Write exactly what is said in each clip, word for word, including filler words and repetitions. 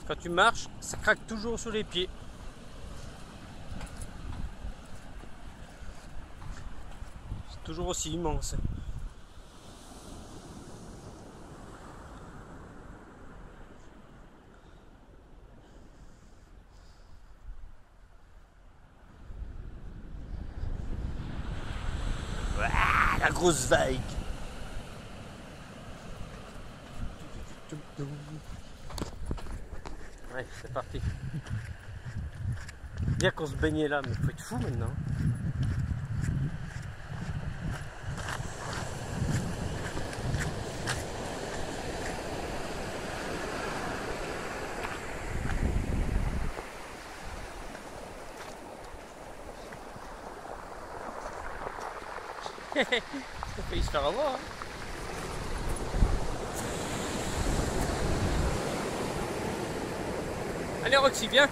Quand tu marches, ça craque toujours sous les pieds. C'est toujours aussi immense. Ah, la grosse vague. Ouais, c'est parti. Bien qu'on se baignait là, mais faut être fou maintenant. Il a failli se faire avoir. Hein. Allez Roxy, viens.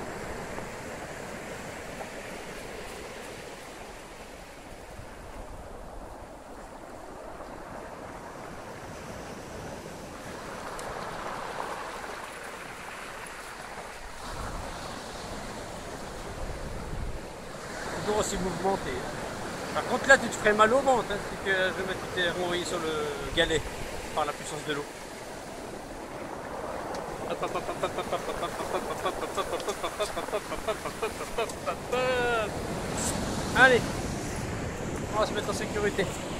Toujours aussi mouvementé. Par contre là tu te ferais mal au ventre hein, si que jamais tu t'es renvoyé sur le galet par la puissance de l'eau. Allez, on va se mettre en sécurité.